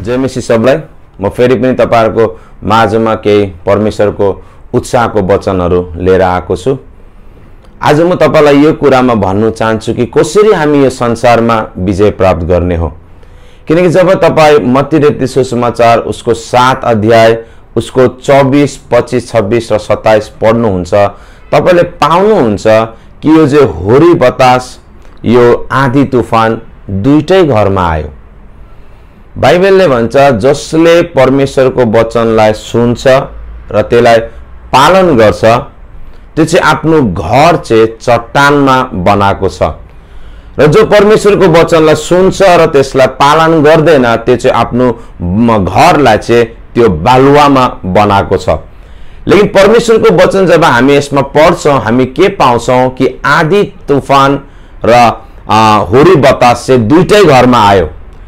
जय मसी सबलाई म फेरि पनि तपाईहरुको माझमा केही परमेश्वरको उत्साहको वचनहरु लिएर आएको छु। आज म तपाईलाई यो कुरामा भन्नु चाहन्छु कि कसरी हामी यो संसारमा विजय प्राप्त गर्ने हो। किनकि जब तपाई मत्ती रचित सुसमाचार उसको 7 अध्याय उसको 24, 25, 26 र 27 पढ्नुहुन्छ, तपाईले पाउनुहुन्छ कि यो जो होरी बतास, यो आँधी तूफान दुईटै घरमा आयो। बाइबलले भन्छ जसले परमेश्वरको वचनलाई सुन्छ र त्यसलाई पालन गर्छ त्यो चाहिँ आफ्नो घर चाहिँ चट्टानमा बनाएको छ, र जो परमेश्वरको वचनलाई सुन्छ र त्यसलाई पालन गर्दैन त्यो चाहिँ आफ्नो घरलाई चाहिँ त्यो बालुवामा बनाएको छ। लेकिन परमेश्वरको वचन जब हामी यसमा पढ्छौं हामी के पाउँछौं कि आँधी तूफान र होरी बतास चाहिँ दुईटै घरमा आयो,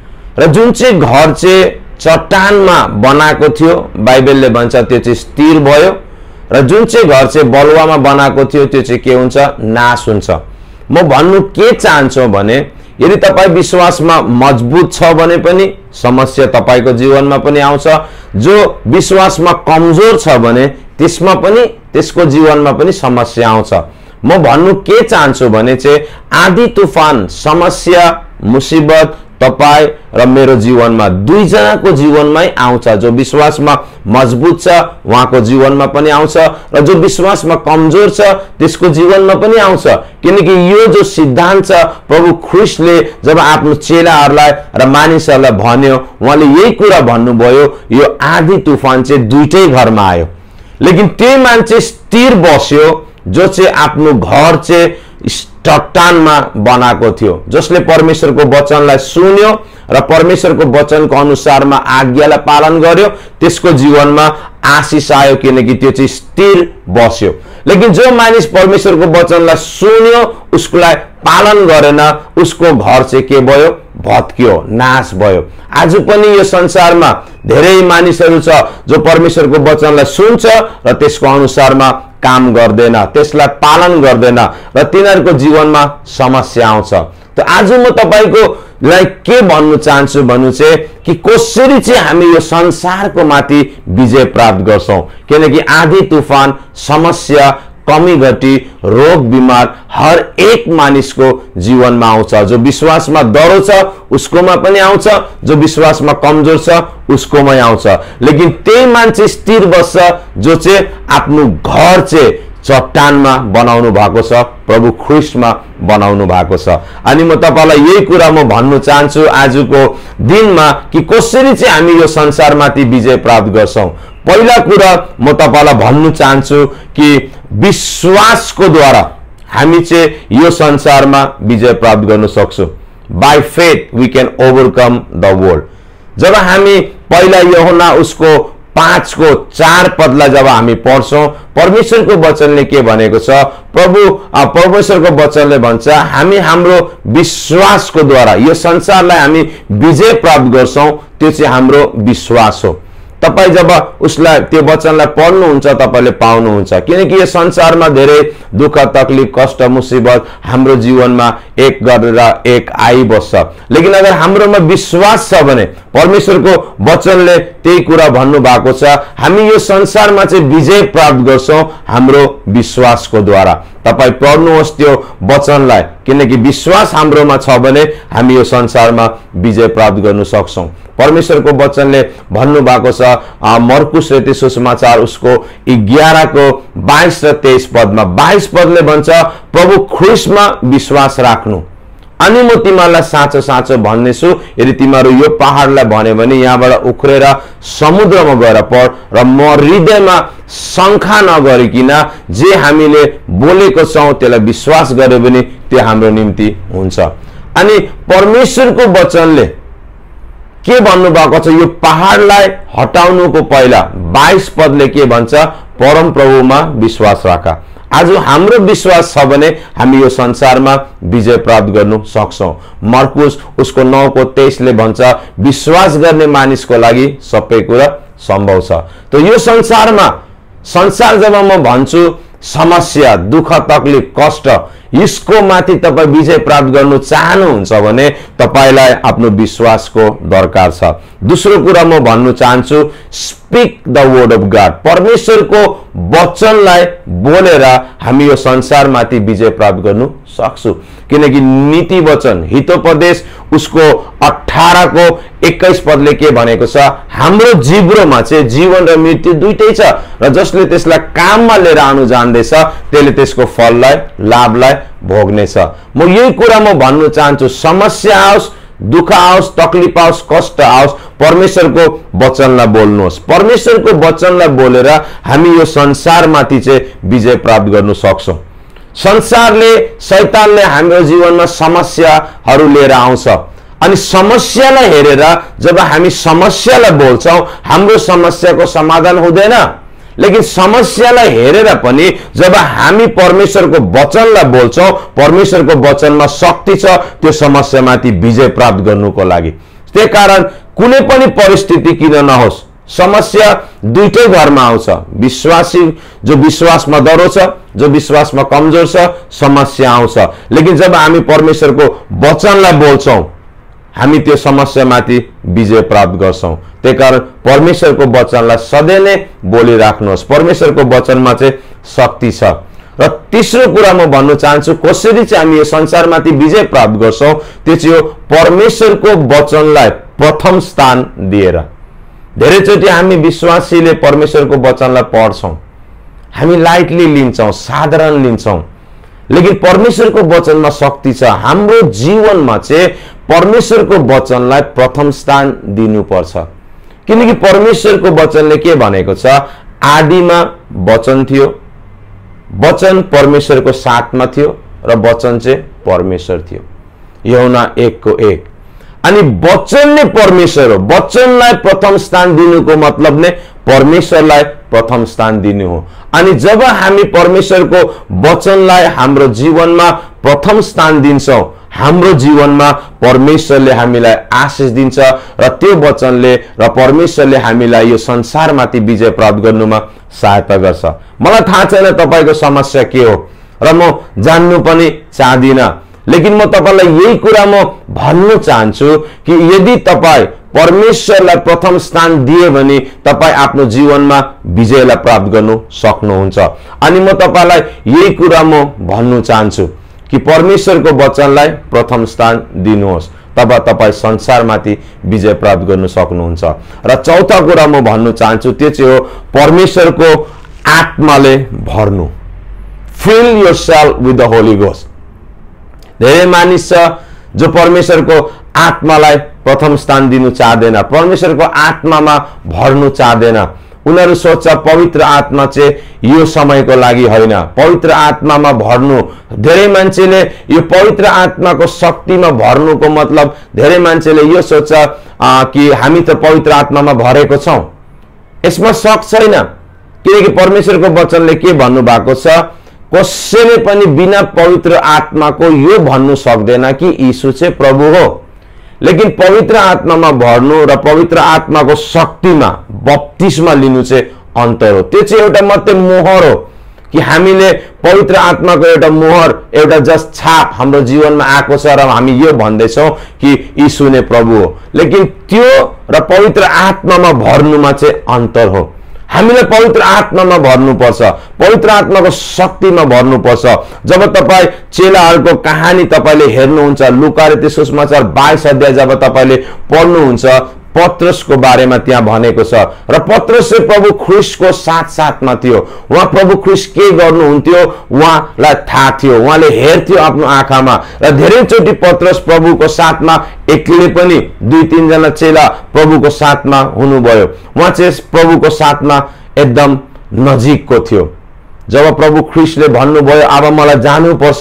र जुन चाहिँ घर चाहिँ चट्टानमा बनाएको थियो बाइबलले भन्छ त्यो चाहिँ स्थिर भयो, र जुन चाहिँ घर चाहिँ बलुवामा बनाएको थियो त्यो चाहिँ के हुन्छ, नाश हुन्छ। म भन्नु के चाहन्छु भने यदि तपाई विश्वासमा मजबुत छ भने पनि समस्या तपाईको जीवनमा पनि आउँछ, जो विश्वासमा कमजोर छ भने त्यसमा पनि त्यसको जीवनमा पनि समस्या आउँछ। म भन्नु के चाहन्छु भने चाहिँ आँधी तूफान समस्या मुसीबत तपाई र मेरो जीवनमा दुईजनाको जीवनमै आउँछ। जो विश्वासमा मजबुत छ उहाँको जीवनमा पनि आउँछ, र जो विश्वासमा कमजोर छ त्यसको जीवनमा पनि आउँछ। किनकि यो जो सिद्धान्त छ प्रभु ख्रीष्टले जब आफ्नो चेलाहरूलाई र मानिसहरूलाई भन्यो, उहाँले यही कुरा भन्नुभयो यो आँधी तूफान चाहिँ दुईटै घरमा आयो। लेकिन त्यो मान्छे स्थिर बस्यो जो चाहिँ आफ्नो घर चाहिँ चट्टानमा बनाएको थियो, जसले परमेश्वरको वचनलाई सुन्यो र परमेश्वरको वचनको अनुसारमा आज्ञालाई पालन गर्यो, त्यसको जीवनमा आशीष आयो किनकि त्यो चाहिँ स्थिर बस्यो। लेकिन जो मानिस परमेश्वरको वचनलाई सुन्यो उसलाई पालन गरेन, उसको घर चाहिँ के भयो, भत्क्यो, नाश भयो। आज पनि यो संसारमा धेरै मानिसहरू छ जो परमेश्वरको वचनलाई सुन्छ र त्यसको अनुसारमा काम गर्दैन, त्यसलाई पालन गर्दैन, र तिनीहरूको जीवनमा समस्या आउँछ। त आज म तपाईको लाई के भन्नु चाहन्छु भन्नु चाहिँ कि कसरी चाहिँ हामी यो संसारको माथि विजय प्राप्त गर्छौं। किनकि आँधी तूफान समस्या कमी घटी रोग बिमार हर एक मानिसको जीवनमा आउँछ। जो विश्वासमा डरो छ उसकोमा पनि आउँछ, जो विश्वासमा कमजोर छ उसकोमै आउँछ। लेकिन त्यही मान्छे स्थिर बस्छ जो चाहिँ आफ्नो घर चाहिँ चट्टानमा बनाउनु भएको छ, प्रभु ख्रीष्टमा बनाउनु भएको छ। अनि म तपाईलाई यही कुरा म भन्नु चाहन्छु आजको दिनमा कि कसरी चाहिँ हामी यो संसारमाथि विजय प्राप्त गर्छौं। पहिला कुरा म तपाईलाई भन्नु चाहन्छु कि विश्वासको द्वारा हामी चाहिँ यो संसारमा विजय प्राप्त गर्न सक्छौं। By faith we can overcome the world. जब हामी पहिला यूहन्ना उसको 5 को 4 पदलाई जब हामी पढ्छौं, परमेश्वरको वचनले के भनेको छ, परमेश्वरको वचनले भन्छ हामी हाम्रो विश्वासको द्वारा यो संसारलाई हामी विजय प्राप्त गर्छौं, त्यो चाहिँ हाम्रो विश्वास हो। तपाई जब उसलाई त्यो वचनलाई पढ्नुहुन्छ तपाईले पाउनुहुन्छ, किनकि यो संसारमा धेरै दुःख तकलिफ कष्ट मुसीबत हाम्रो जीवनमा एक गरेर एक आइबस्छ। लेकिन अगर हाम्रोमा विश्वास छ भने परमेश्वरको वचनले त्यही कुरा भन्नु भएको छ, हामी यो संसारमा चाहिँ विजय प्राप्त गर्छौं हाम्रो विश्वासको द्वारा। तपाई पढ्नुहोस् त्यो वचनलाई, किनकि विश्वास हाम्रोमा छ भने हामी यो संसारमा विजय प्राप्त गर्न सक्छौं। परमेश्वरको वचनले भन्नु भएको छ मर्कुस रचित सुसमाचार उसको 11 को 22 र 23 पदमा, 22 पदले भन्छ प्रभु ख्रीष्टमा विश्वास राख्नु। अनि म तिमीहरूलाई साँचो साँचो भन्नेछु यदि तिमीहरू यो पहाडलाई भन्यो भने यहाँबाट उख्रेर समुद्रमा गएर पड, र म हृदयमा शंका नगरिकिन जे हामीले बोलेको छौं त्यसलाई विश्वास गर्यो भने त्यो हाम्रो निम्ति हुन्छ। अनि परमेश्वरको वचनले के भन्नु भएको छ, यो पहाडलाई हटाउनुको पहिला 22 पदले के भन्छ, परम प्रभुमा विश्वास राख। आज हाम्रो विश्वास छ भने हामी यो संसारमा विजय प्राप्त गर्न सक्छौं। मर्कुस उसको 9 को 23 ले भन्छ विश्वास गर्ने मानिसको लागि सबै कुरा सम्भव छ। त यो संसारमा संसार जब म भन्छु समस्या दुःख तकलिफ कष्ट यसको माथि तपाईं विजय प्राप्त गर्नु चाहनुहुन्छ भने तपाईलाई आफ्नो विश्वासको दरकार छ। दोस्रो कुरा म भन्नु चाहन्छु, speak the word of God. परमेश्वरको वचनलाई बोलेर हामी यो संसारमाथि विजय प्राप्त गर्नु सक्छौं। किनकि नीति वचन हितोपदेश उसको 18 को 21 पदले के भनेको छ, हाम्रो जिब्रोमा चाहिँ जीवन र मृत्यु दुईटै छ र जसले त्यसलाई काममा लिएर आउनु जान्दैछ त्यसले त्यसको फललाई लाभलाई भोग्नेछ। म यही कुरा म भन्नु चाहन्छु, समस्या आओस्, दुःख आओस्, तकलिफ आओस्, कष्ट आओस्, परमेश्वरको वचनलाई बोल्नुहोस्। परमेश्वरको वचनलाई बोलेर हामी यो संसारमाथि चाहिँ विजय प्राप्त गर्नु सक्छौं। संसारले शैतानले हाम्रो जीवनमा समस्याहरू लिएर आउँछ अनि समस्यालाई हेरेर जब हामी समस्यालाई बोल्छौं हाम्रो समस्याको समाधान हुँदैन। लेकिन समस्यालाई हेरेर पनि जब हामी परमेश्वरको वचनलाई बोल्छौं, परमेश्वरको वचनमा शक्ति छ त्यो समस्यामाथि विजय प्राप्त गर्नुको लागि। त्यसैकारण कुनै पनि परिस्थिति किन नहोस्, समस्या दुईटै घरमा आउँछ। विश्वासी जो विश्वासमा डरो छ, जो विश्वासमा कमजोर छ, समस्या आउँछ। लेकिन जब हामी परमेश्वरको वचनलाई बोल्छौं हामी त्यो समस्यामाथि विजय प्राप्त गर्छौं। त्यसैकारण परमेश्वरको वचनलाई सधैँ नै बोलिराख्नुहोस्। परमेश्वरको वचनमा चाहिँ शक्ति छ। र तेस्रो कुरा म भन्नु चाहन्छु, कसरी चाहिँ हामी यो संसारमाथि विजय प्राप्त गर्छौं, त्यो चाहिँ हो परमेश्वरको वचनलाई प्रथम स्थान दिएर। धेरैचोटि हामी विश्वासीले परमेश्वरको वचनलाई पढ्छौं, हामी लाइटली लिन्छौं, साधारण लिन्छौं। लेकिन परमेश्वरको वचनमा शक्ति छ। हाम्रो जीवनमा चाहिँ परमेश्वरको वचनलाई प्रथम स्थान दिनुपर्छ। किनकि परमेश्वरको वचनले के भनेको छ, आदिमा वचन थियो, वचन परमेश्वरको साथमा थियो र वचन चाहिँ परमेश्वर थियो। यूहन्ना 1:1। अनि वचन नै परमेश्वर हो। वचनलाई प्रथम स्थान दिनुको मतलब नै परमेश्वरलाई प्रथम स्थान दिनु हो। अनि जब हामी परमेश्वरको वचनलाई हाम्रो जीवनमा प्रथम स्थान दिन्छौं, हाम्रो जीवनमा परमेश्वरले हामीलाई आशीष दिन्छ र त्यो वचनले र परमेश्वरले हामीलाई यो संसारमाथि विजय प्राप्त गर्नुमा सहायता गर्छ। मलाई थाहा छैन तपाईको समस्या के हो र म जान्नु पनि चाहदिन, लेकिन म तपाईलाई यही कुरा म भन्नु चाहन्छु कि यदि तपाई परमेश्वरलाई प्रथम स्थान दिए भने तपाई आफ्नो जीवनमा विजयलाई प्राप्त गर्नु सक्नुहुन्छ। अनि म तपाईलाई यही कुरा म भन्नु चाहन्छु कि परमेश्वरको वचनलाई प्रथम स्थान दिनुहोस्, तब तपाई संसारमाथि विजय प्राप्त गर्न सक्नुहुन्छ। र चौथा कुरा म भन्नु चाहन्छु त्यो चाहिँ हो परमेश्वरको आत्माले भर्नु। Fill yourself with the Holy Ghost. धेरै मानिस छ जो परमेश्वरको आत्मालाई प्रथम स्थान दिनु चाहदैन, परमेश्वरको आत्मामा भर्नु चाहदैन। उनीहरू सोच्छ पवित्र आत्मा चाहिँ यो समयको लागि होइन, पवित्र आत्मामा भर्नु। धेरै मान्छेले यो पवित्र आत्माको शक्तिमा भर्नुको मतलब धेरै मान्छेले यो सोच्छ कि हामी त पवित्र आत्मामा भरेको छौं। यसमा शक छैन, किनकि परमेश्वरको वचनले के भन्नु भएको छ, कसैले पनि बिना पवित्र आत्माको यो भन्नु सक्दैन कि यीशु चाहिँ प्रभु हो। लेकिन पवित्र आत्मामा भर्नु र पवित्र आत्माको शक्तिमा बप्तिस्मा लिनु चाहिँ अन्तर हो। त्यो चाहिँ एउटा मात्रै मोहर हो कि हामीले पवित्र आत्माको एउटा मोहर, एउटा जस्ट छाप हाम्रो जीवनमा आएको छ र हामी यो भन्दैछौं कि यीशु नै प्रभु हो। लेकिन त्यो र पवित्र आत्मामा भर्नुमा चाहिँ अन्तर हो। हामीलाई पवित्र आत्मामा भर्नुपर्छ, पवित्र आत्माको शक्तिमा भर्नुपर्छ। जब तपाई चेलाहरूको कहानी तपाईले हेर्नुहुन्छ, लुका र सुसमाचार 22 अध्याय जब तपाईले पढ्नुहुन्छ, पत्रसको बारेमा त्यहाँ भनेको छ र पत्रस चाहिँ प्रभु ख्रीष्टको साथमा थियो। उहाँ प्रभु ख्रीष्ट के गर्नुहुन्थ्यो उहाँलाई थाहा थियो, उहाँले हेर्थ्यो आफ्नो आँखामा। र धेरैचोटि पत्रस प्रभुको साथमा एक्लै पनि 2-3 जना चेला प्रभुको साथमा हुनुभयो। उहाँ चाहिँ प्रभुको साथमा एकदम नजिकको थियो। जब प्रभु ख्रीष्टले भन्नुभयो अब मलाई जानुपर्छ,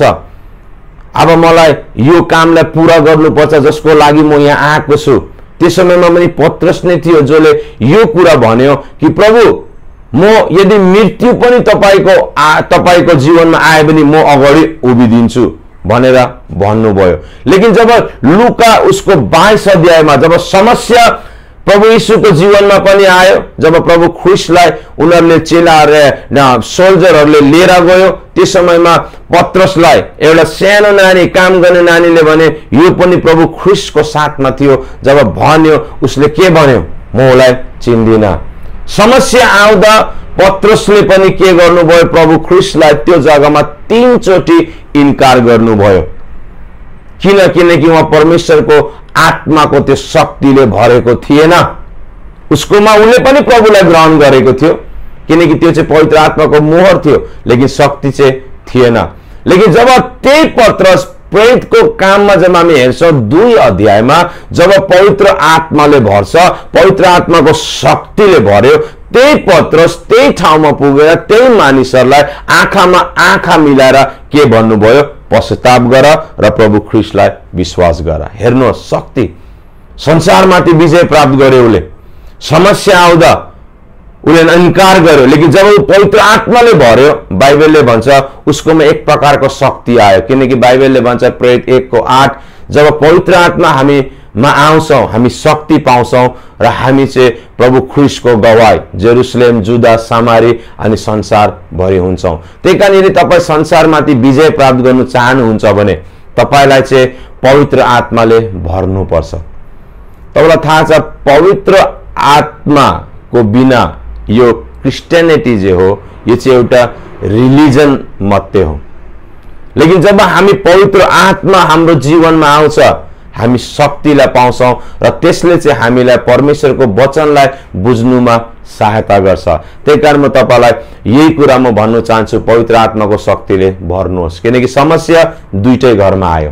अब मलाई यो कामलाई पूरा गर्नुपर्छ जसको लागि म यहाँ आएको छु, त्यस समयमा पनि पत्रस नै थियो जसले यो कुरा भन्यो कि प्रभु म यदि मृत्यु पनि तपाईको जीवनमा आए पनि म अगाडि उभिदिन्छु भनेर भन्नुभयो। लेकिन जब लुका उसको 22 अध्यायमा जब समस्या प्रभु यीशुको जीवनमा पनि आयो। जब प्रभु ख्रिस्टलाई उनीहरूले चेलाहरूले सोल्जरहरूले लिएर गयो, त्यो समयमा पत्रसलाई एउटा सानो नानी, काम गर्ने नानीले भने यो पनि प्रभु ख्रिस्टको साथमा थियो। जब भन्यो, उसले के भन्यो? म उसलाई चिन्दिनँ। समस्या आउँदा पत्रसले पनि के गर्नुभयो? प्रभु ख्रिस्टलाई त्यो जग्गामा 3 चोटि इन्कार गर्नुभयो। किनकि उहाँ परमेश्वरको आत्माको त्यो शक्तिले भरेको थिएन। उसकोमा उसले पनि प्रभुलाई ग्रहण गरेको थियो, किनकि त्यो चाहिँ पवित्र आत्माको मोहर थियो, लेकिन शक्ति चाहिँ थिएन। लेकिन जब त्यही पत्रस प्रेरितको काममा जब हामी हेर्छौँ 2 अध्यायमा, जब पवित्र आत्माले भर्छ, पवित्र आत्माको शक्तिले भर्यो, त्यही पत्रस त्यही ठाउँमा पुगेर त्यही मानिसहरूलाई आँखामा आँखा मिलाएर के भन्नुभयो? पश्चाताप गर र प्रभु ख्रिस्टलाई विश्वास गर। हेर्नुहोस्, शक्ति संसारमाथि विजय प्राप्त गर्यो। उसले समस्या आउँदा उसले इन्कार गर्यो, लेकिन जब ऊ पवित्र आत्माले भर्यो, बाइबलले भन्छ उसकोमा एक प्रकारको शक्ति आयो। किनकि बाइबलले भन्छ प्रेरित 1:8, जब पवित्र आत्मा हामीमा आउँछौँ, हामी शक्ति पाउँछौँ र हामी चाहिँ प्रभु ख्रिस्टको गवाई जेरुसलेम, जुदा, सामारी अनि संसारभरि हुन्छौँ। त्यही कारण यदि तपाईँ संसारमाथि विजय प्राप्त गर्नु चाहनुहुन्छ भने तपाईँलाई चाहिँ पवित्र आत्माले भर्नुपर्छ। तपाईँलाई थाहा छ, पवित्र आत्माको बिना यो क्रिस्चियनिटी जो हो, यो चाहिँ एउटा रिलिजन मात्रै हो। लेकिन जब हामी पवित्र आत्मा हाम्रो जीवनमा आउँछ, हामी शक्तिलाई पाउँछौँ र त्यसले चाहिँ हामीलाई परमेश्वरको वचनलाई बुझ्नुमा सहायता गर्छ। त्यही कारण म तपाईँलाई यही कुरा म भन्नु चाहन्छु, पवित्र आत्माको शक्तिले भर्नुहोस्। किनकि समस्या दुईटै घरमा आयो।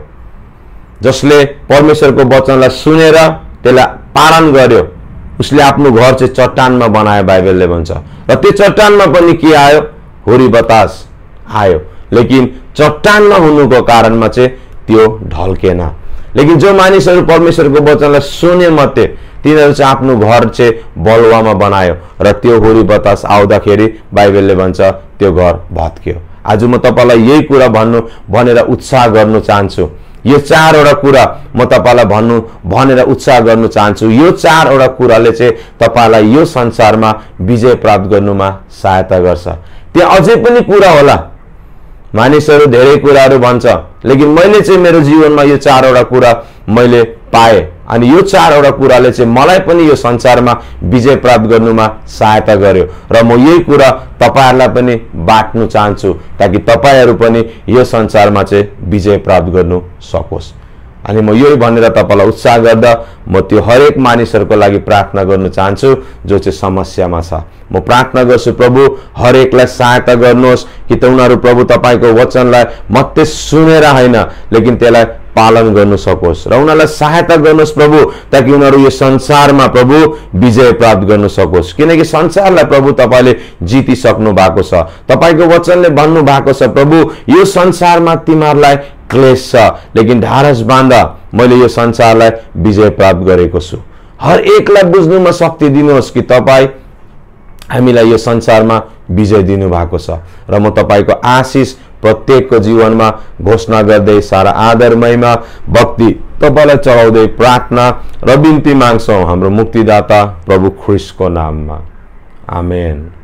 जसले परमेश्वरको वचनलाई सुनेर त्यसलाई पालन गर्यो, उसले आफ्नो घर चाहिँ चट्टानमा बनायो, बाइबलले भन्छ। र त्यो चट्टानमा पनि के आयो? हुरी बतास आयो। लेकिन चट्टान नहुनुको कारणमा चाहिँ त्यो ढल्केन। लेकिन जो मानिसहरू परमेश्वरको वचनलाई सुने मात्रै, तिनीहरू चाहिँ आफ्नो घर चाहिँ बलुवामा बनायो र त्यो हुरी बतास आउँदाखेरि बाइबलले भन्छ त्यो घर भत्क्यो। आज म तपाईँलाई यही कुरा भनेर उत्साह गर्नु चाहन्छु। यो 4वटा कुरा म तपाईँलाई भनेर उत्साह गर्नु चाहन्छु। यो 4वटा कुराले चाहिँ तपाईँलाई यो संसारमा विजय प्राप्त गर्नुमा सहायता गर्छ। त्यहाँ अझै पनि कुरा होला, मानिसहरू धेरै कुराहरू भन्छ, लेकिन मैले चाहिँ मेरो जीवनमा यो 4वटा कुरा मैले पाएँ अनि यो 4वटा कुराले चाहिँ मलाई पनि यो संसारमा विजय प्राप्त गर्नुमा सहायता गर्यो र म यही कुरा तपाईहरुलाई पनि बाट्नु चाहन्छु ताकि तपाईहरु पनि यो संसारमा चाहिँ विजय प्राप्त गर्नु सकोस्। अनि म यही भनेर तपाईलाई उत्साह गर्दा म त्यो हरेक मानिसहरुको लागि प्रार्थना गर्न चाहन्छु जो चाहिँ समस्यामा छ। म प्रार्थना गर्छु प्रभु हरेकलाई सहायता गर्नुहोस् कि त उनीहरु प्रभु तपाईको वचनलाई मात्रै सुनेर हैन लेकिन त्यसलाई पालन गर्न सकोस् र उनीहरुलाई सहायता गर्नुहोस् प्रभु ताकि उनीहरु यो संसारमा प्रभु विजय प्राप्त गर्न सकोस्। किनकि संसारलाई प्रभु तपाईले जिति सक्नु भएको छ। तपाईको वचनले भन्नु भएको छ प्रभु यो संसारमा तिमीहरुलाई क्लेश छ लेकिन ढारस बाँध मैले यो संसारलाई विजय प्राप्त गरेको छु। हर एकलाई बुझ्नुमा शक्ति दिनुहोस् कि तपाई हामीलाई यो संसारमा विजय दिनु भएको छ र म तपाईको आशीष प्रत्येकको जीवनमा घोषणा गर्दै सारा आदर महिमा भक्ति तपाईलाई चढाउँदै प्रार्थना र बिन्ती माग्छौं हाम्रो मुक्तिदाता प्रभु ख्रीष्टको नाममा। आमेन।